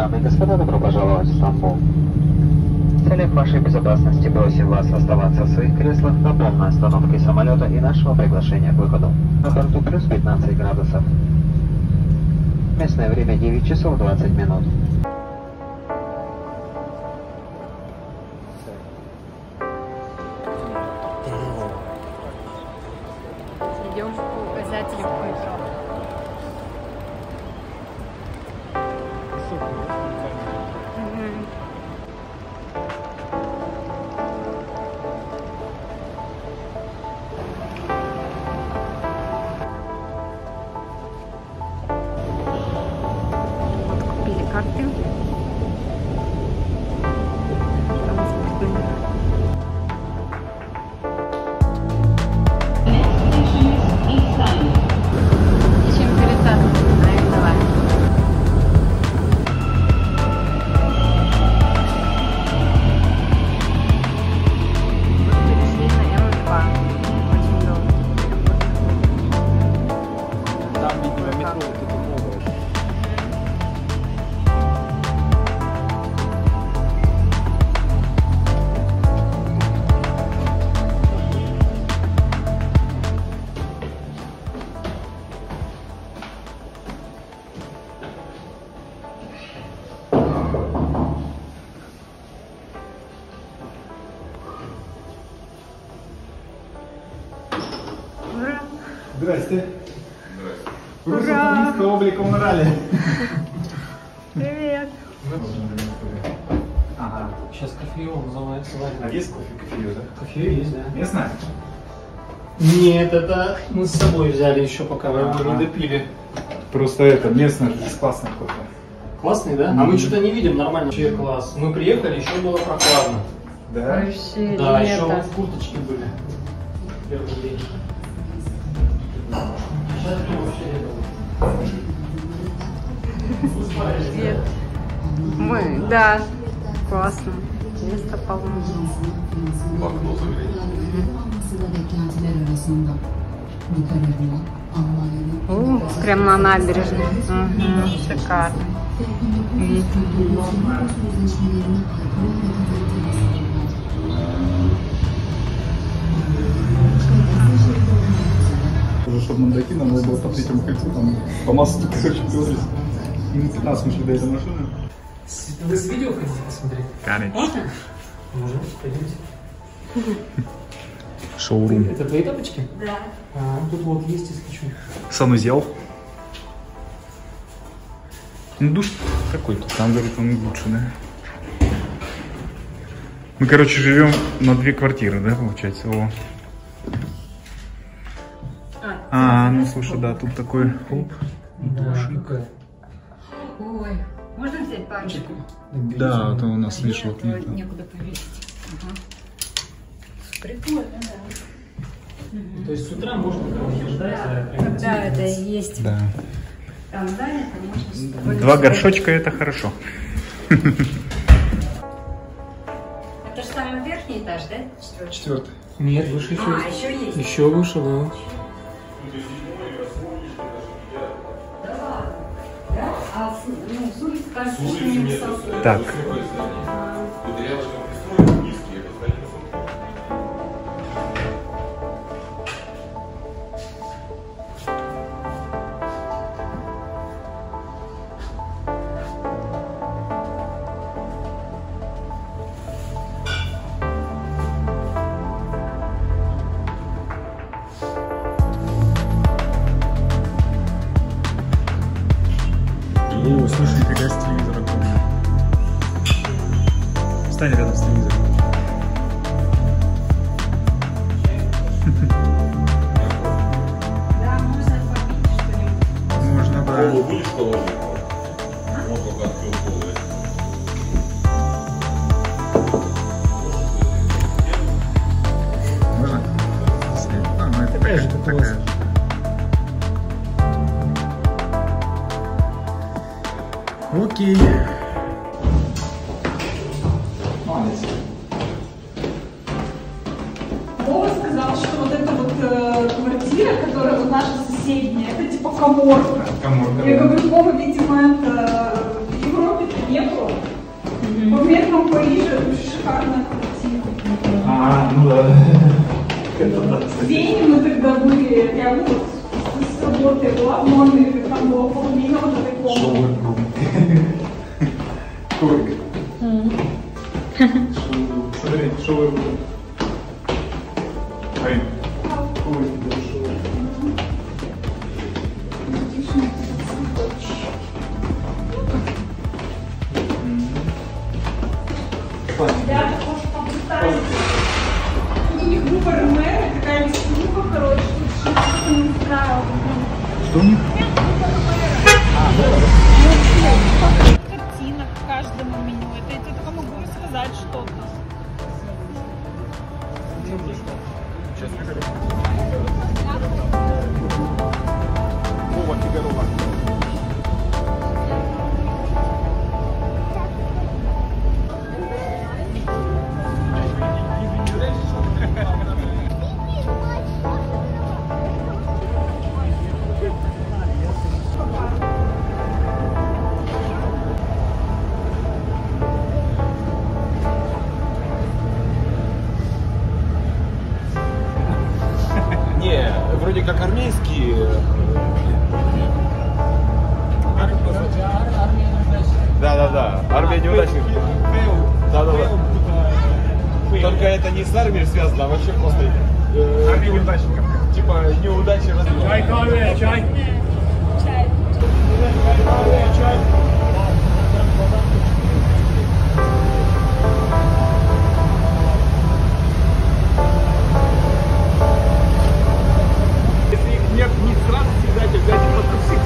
Дамы и господа, добро пожаловать в Стамбул. В целях вашей безопасности просим вас оставаться в своих креслах до полной остановки самолета и нашего приглашения к выходу. На борту плюс 15 градусов. Местное время 9 часов 20 минут. Идем по указателю метро. Купили карты. Ищем пересадку. Давай. Перешли на М2. Очень долго. Там, видимо, метро вот это новое. Ура! Здрасте. Ура! Русско-турецкого облика умирали. Привет! Ага. Сейчас кофеек называется. А есть кофе, да? Кофе есть, да? Местная? Нет, это мы с собой взяли еще, пока вы его не допили. Просто это, местная, здесь классный кофе. Классный, да? А мы что-то не видим нормально. Вообще класс. Мы приехали, еще было прохладно. Да? Вообще Да, еще лето. вот в курточке были. Первый день. Сейчас вообще лето. Привет. Мы, да, классно. Место полно. Прям на набережной. Угу, шикарно. Вид. Уже чтобы нам дойти, нам надо было по третьему кольцу, там по массу, короче, плёслись. Минут 15 мы шли до этой машины. Вы с видео хотите посмотреть? Конечно. Можно, пойдемте. Шоурум. Это твои тапочки? Да. А, тут вот есть, если хочу. Санузел. Ну, душ какой тут? Там, говорит, он лучше, да? Мы, короче, живем на 2 квартиры, да, получается? О. Ну слушай, да, тут такой оп, душик. Ой, можно взять парочку? Да, то у нас вешалок нет. Некуда повесить. Прикольно, да. То есть с утра можно ждать, Когда это есть Да. там занято, можно спокойно 2 сюда. горшочка это хорошо. Это же самый верхний этаж, да? 4. Нет, выше еще. А, еще есть. Еще выше, да. Да? А с улицы кажется, что не высоко. Так. О, слушай, нифига с телевизором. Встань рядом с телевизором. Да, можно попить что-нибудь. Можно, да. Колу будешь положить? Вот только открыл колу. Можно? Ну это такая же, такая же. Окей. Вова сказал, что вот эта вот квартира, которая вот наша соседняя, это типа каморка. Каморка, Я да. говорю, Вова, видимо, это в Европе-то не тепло, можно там было половина уже такого. Шоу-рум. Корик. Смотри, шоу-рум. Ай. Ой, шоу-рум. Ребята, может, побыстрее. Тут у них выбор мэра, такая листовка, короче, что-то не устраивало. Что у них? Картинок к каждому меню. Это я тебе только могу рассказать что-то. Честно говоря. Вова, Фигарова. Не, вроде как армейские. Да, армия неудачников. Да. Только это не с армией связано, а вообще просто армия неудачников. Типа неудачи развития. Чай. Если их нет, не сразу всегда тебя не потусить.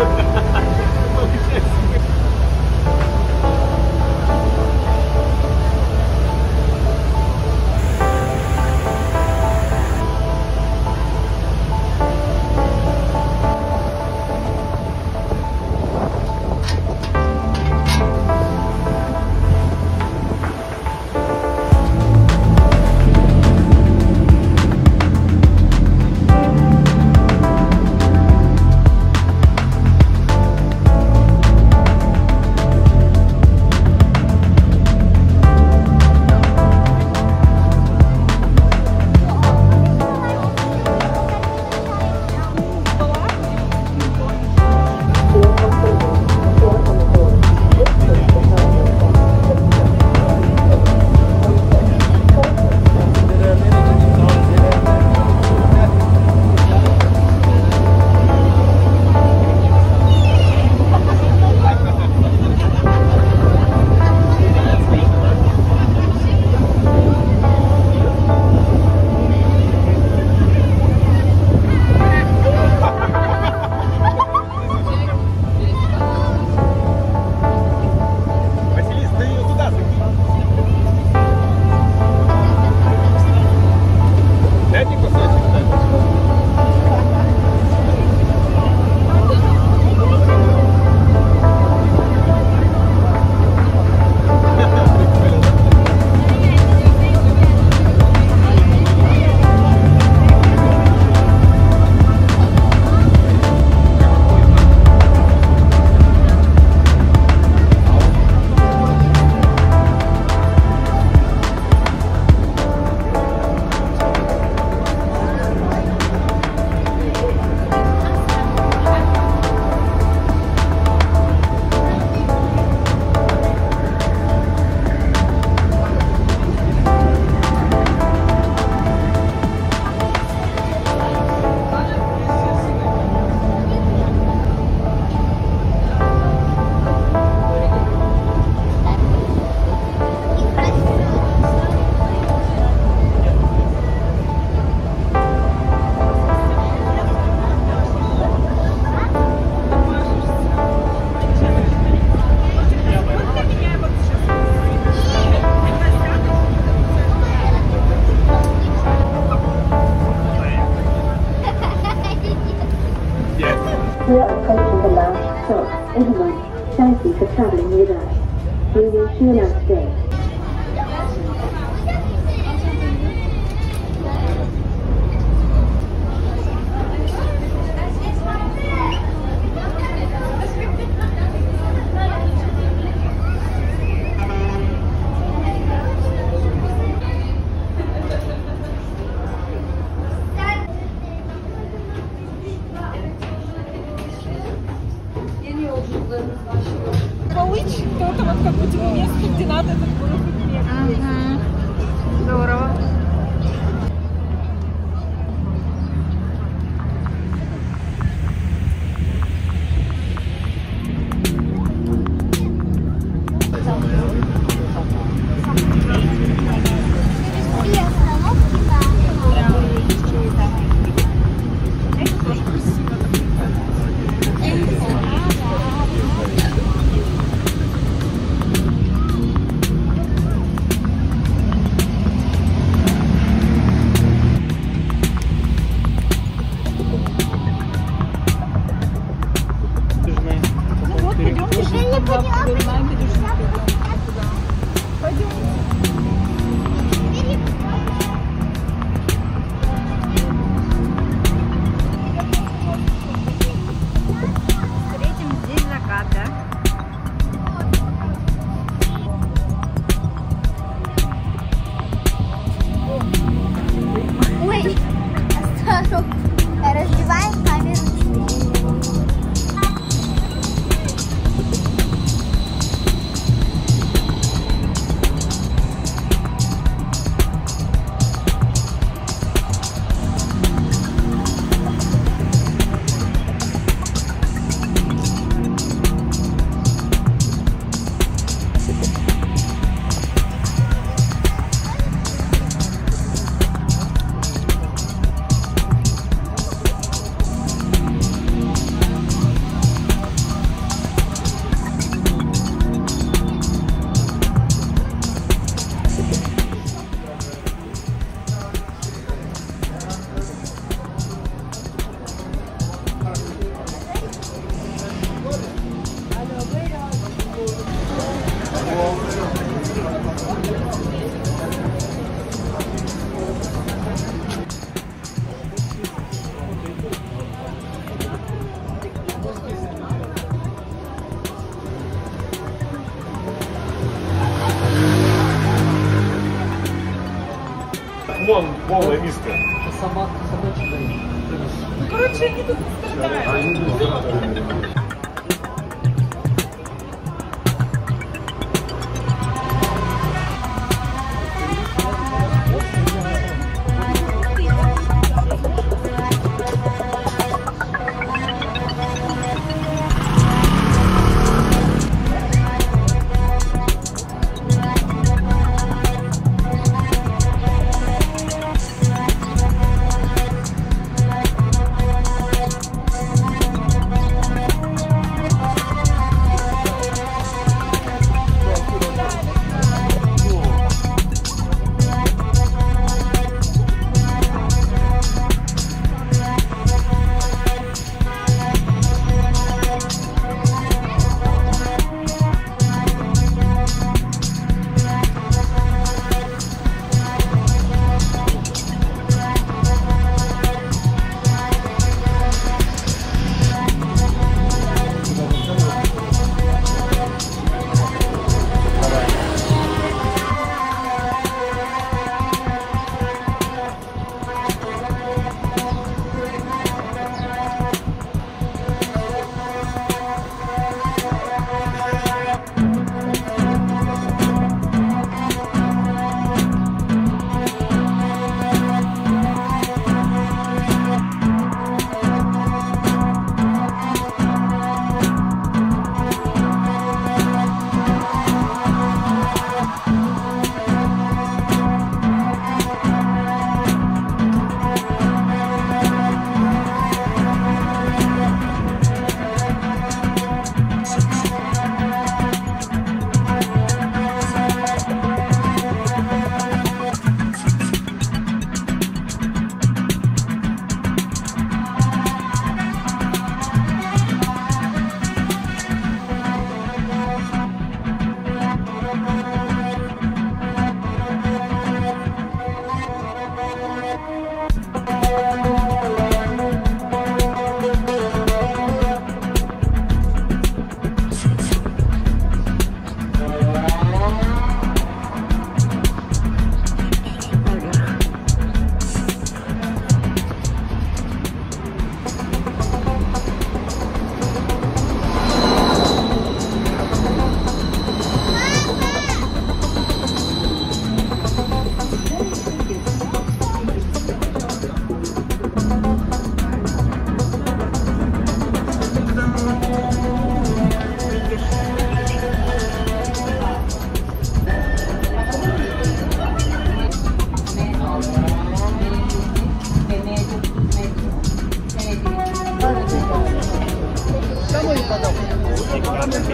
We are approaching the last stop, Italy. Thank you for travelling with us. We wish you a nice day. Полычь, кто-то вот как бы тебе место, где надо этот город. Здорово. Разбиваем камеру. Вон полная миска. Ну, короче, они тут страдают.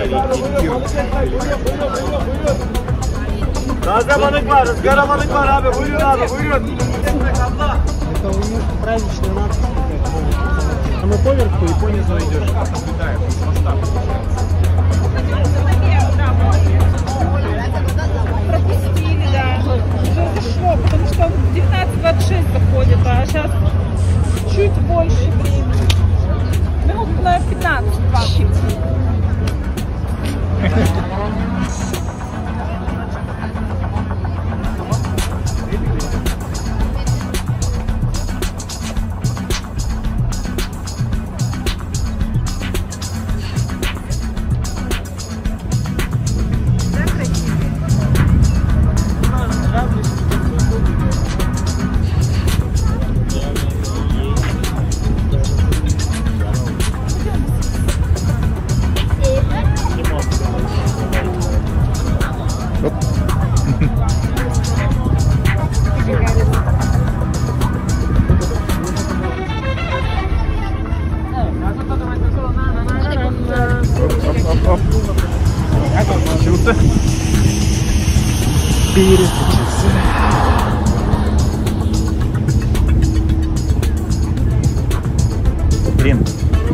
Gazlamalık var, ızgaramalık var abi. Buyurun abi, buyurun. Это у них праздничная надпись какая-то. Самый поверх по Японии зайдешь. Пропустили, да. Уже зашло, потому что в 19:26 заходит, а сейчас чуть больше времени. Минут на 15-20. Получился. Переключился. Блин.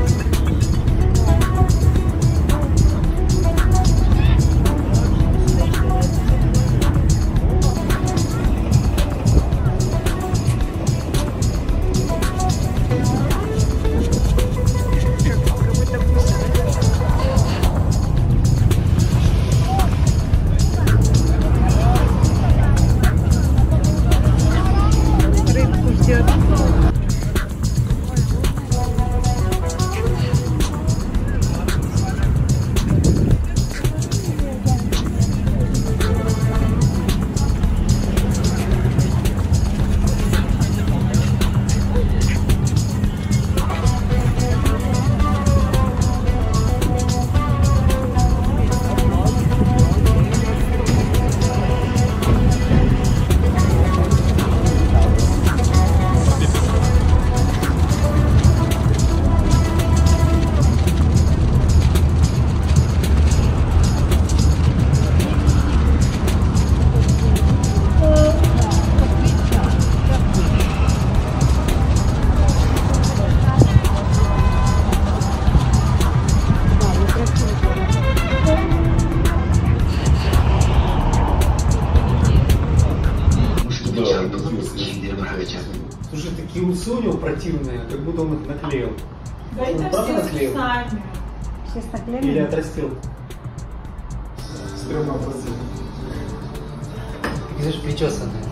Слушай, такие усы у него противные, как будто он их наклеил. Да Он это правда все наклеил? сами. Все с Или наклеенными. отрастил? Стрёмно отрастил. Видишь, причесанные.